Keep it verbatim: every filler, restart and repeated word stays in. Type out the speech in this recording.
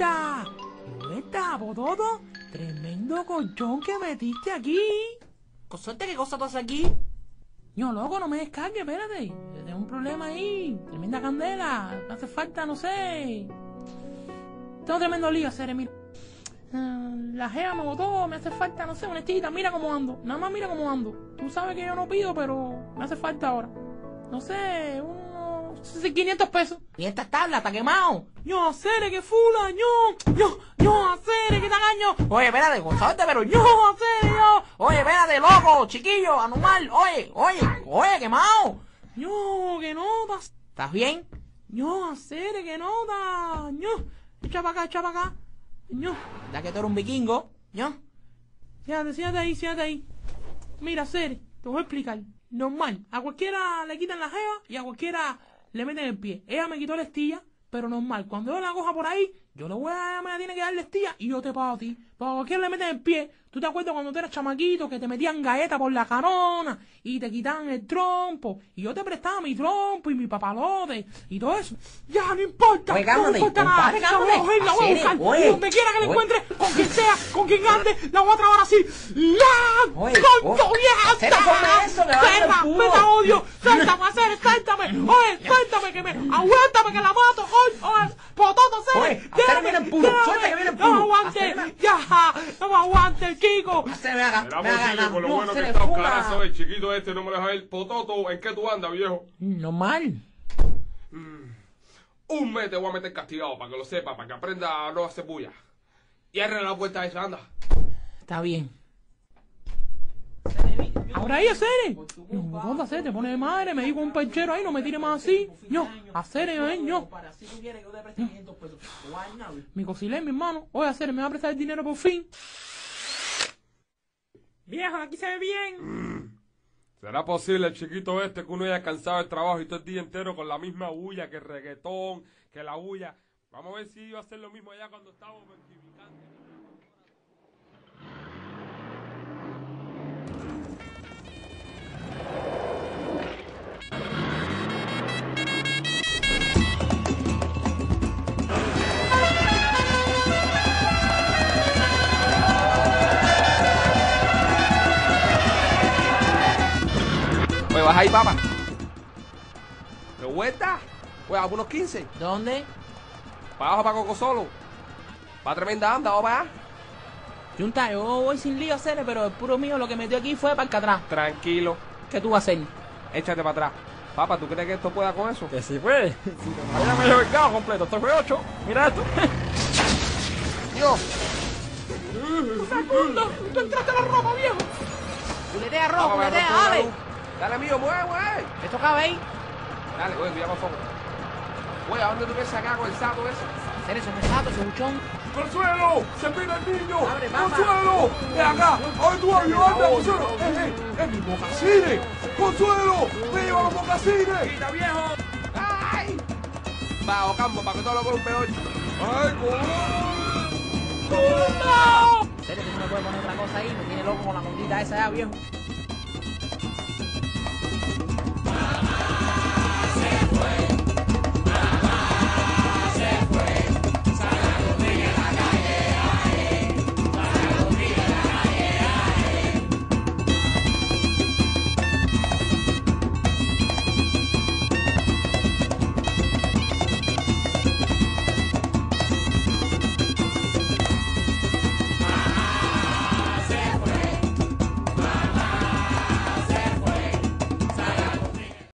muchacha. Vuelta, Pototo. Tremendo colchón que metiste aquí. ¿Consorte qué cosa tú haces aquí? Yo, loco, no me descargue, espérate. Tengo un problema ahí. Tremenda candela. Me hace falta, no sé. Tengo tremendo lío, hacer, mira. Uh, la jeva me botó, me hace falta, no sé, una estillita. Mira cómo ando. Nada más mira cómo ando. Tú sabes que yo no pido, pero me hace falta ahora. No sé, unos quinientos pesos. ¿Y esta tabla? ¿Está quemado? Yo, hacer, que fula, yo. Yo, yo, hacer, que tagaño. Oye, espérate, González, pero yo, hacer, yo. Oye, espérate, loco, chiquillo, anormal. Oye, oye, oye, quemado. Yo, que notas. ¿Estás bien? Yo, hacer, que notas. Yo, echa para acá, echa para acá. Yo. Ya que tú eres un vikingo, yo. Siéntate, siéntate ahí, siéntate ahí. Mira, hacer, te voy a explicar. Normal, a cualquiera le quitan la jeva y a cualquiera le meten el pie. Ella me quitó la estilla, pero normal. Cuando yo la coja por ahí, yo le voy a, me la tiene que dar la estilla y yo te pago a ti. Pero a cualquiera le meten el pie. ¿Tú te acuerdas cuando tú eras chamaquito que te metían galletas por la carona y te quitaban el trompo? Y yo te prestaba mi trompo y mi papalote y todo eso. Ya, no importa. Oye, no cálmate, me importa nada. compadre, La voy a cálmate. coger, la voy a Hacer, buscar. oye, Donde quiera que la oye. encuentre, con quien sea, con quien ande, la voy a trabar así. ¡La! Oye, ¡Conto oye, vieja! hacer, ponme eso, que va a hacer ¡Perra! el ¡Me culo! da odio! ¡Suéltame, hacer! ¡Suéltame! ¡Oye, suéltame que me... ¡Aguántame que la mato! ¡Oye, oye! ¡Pototo, hacer! Oye, hacer, viene el puro, suelta que viene el puro. ¡No me aguante! Hacer, ¡Ya! ¡No me aguante, Kiko! Hacer, me haga, Era me haga, posible, con lo no, bueno se que le está un fuma. carazo el chiquito este, no me deja ir. Pototo, ¿en qué tú andas, viejo? Normal. Mm. Un mes te voy a meter castigado, para que lo sepa, para que aprenda a no hacer bulla. Y arre la puerta esa, anda. Está bien. Ahora ahí, hacer. No, ¿dónde hacer? Te pone de madre, me dijo un perchero ahí, no me tire más así. No, hacer, eh, no. Mi cosilé, mi hermano. Oye, hacer, me va a prestar el dinero por fin. Viejo, aquí se ve bien. ¿Será posible el chiquito este que uno haya cansado el trabajo y todo el día entero con la misma bulla, que el reggaetón, que la bulla? Vamos a ver si iba a hacer lo mismo allá cuando estábamos en Quibicante. Oye, ¿vas ahí, papá? ¿De vuelta? Oye, a unos quince. ¿Dónde? Para abajo, para Coco Solo. Va tremenda anda, vamos para allá. Junta, yo voy sin lío a hacer, pero el puro mío lo que metió aquí fue para el atrás. Tranquilo. ¿Qué tú vas a hacer? Échate para atrás. Papá, ¿tú crees que esto pueda con eso? Que sí puede. Si no, me llevo el carro completo. Esto fue ocho. Mira esto. Yo. Facundo, tú entraste a la ropa, viejo. Culetea rojo, Vamos a ver, culetea, rompe la dale. luz. Dale, mío, mueve, mueve. ¿Esto cabe ahí? Dale, oye, cuidado con fuego. Oye, ¿a dónde tú piensas acá con el sato ese? Hacer eso, ese sato, ese buchón. ¡Consuelo! ¡Se pira el niño! Abre, papá. ¡Consuelo! ¡Ven acá! ¡Ay, tú ayudante, Consuelo! ¡Eh, eh! ¡Es mi mocasines! ¡Consuelo! ¡Me lleva los mocasines! ¡Quita, viejo! ¡Ay! Va, Ocampo, para que todo lo con un peor. ¡Ay, ¡No! ¿En serio que tú me puedes poner otra cosa ahí? Me tiene loco con la mondita esa ya, viejo.